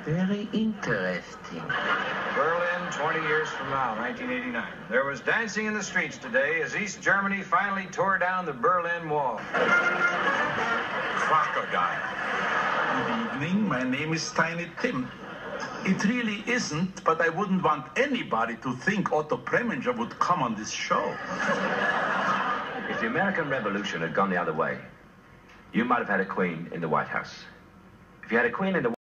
Very interesting. Berlin, 20 years from now, 1989. There was dancing in the streets today as East Germany finally tore down the Berlin Wall. Crocodile. Good evening, my name is Tiny Tim. It really isn't, but I wouldn't want anybody to think Otto Preminger would come on this show. If the American Revolution had gone the other way, you might have had a queen in the White House. If you had a queen in the